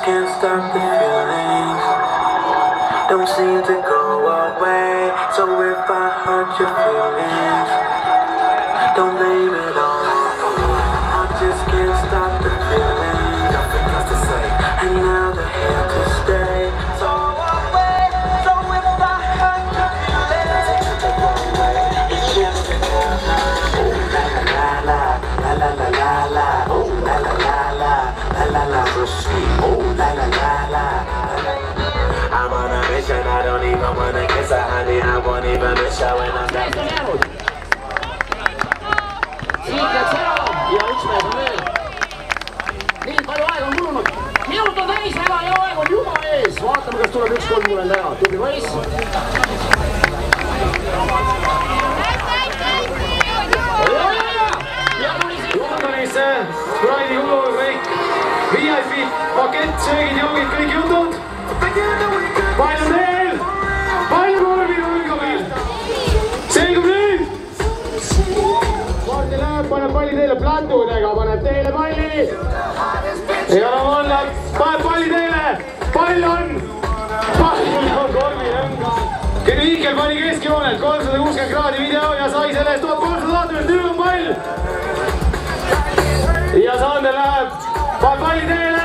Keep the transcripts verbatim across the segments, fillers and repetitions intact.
can't stop the feelings, don't seem to go away. So if I hurt your feelings, don't blame it on me. I just can't stop the feelings, nothing else to say, and now they're here to stay. So away, so if I hurt your feelings, take it the wrong way. It's just another. Oh la la la la la la la la. Oh la la la la la la la. So sweet. Oh la la la la. I'm on a mission, I don't even wanna kiss her, honey. I won't even miss her when I'm done. Siit seal ja üks mees on veel. Nii palju aega on kulunud. Minut on täis, väga hea aeg on juba ees. Vaatame, kas tuleb üks kolmkümmend ära. Tubli poiss. Londonisse, Sprite'i kulu kõik. V I P pakett, söögid, joogid, kõik jutud. Palju teel, palju korvi tulgu meil. Selgub nüüd. Martin läheb, paneb palli teele platudega, paneb teele palli. Ei ole olla, paneb palli teele. Pall on, pall on korvi lõnga. Viikel pani keskjoonelt kolmsada kuuskümmend kraadi video ja sai selle eest tuhat kolmsada aastast, nüüd on pall. Ja Sander läheb, paneb palli teele.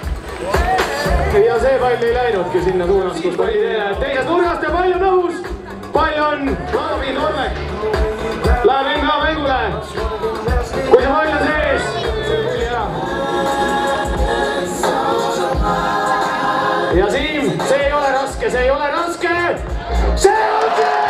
Ja see pall ei läinudki sinna suunas, kus palli teele. Teisest nurgast ja pall on õhus. Pall on Raavi Normek. Läheb N K mängule. Kui see pall on sees. Ja Siim, see ei ole raske, see ei ole raske. See on see!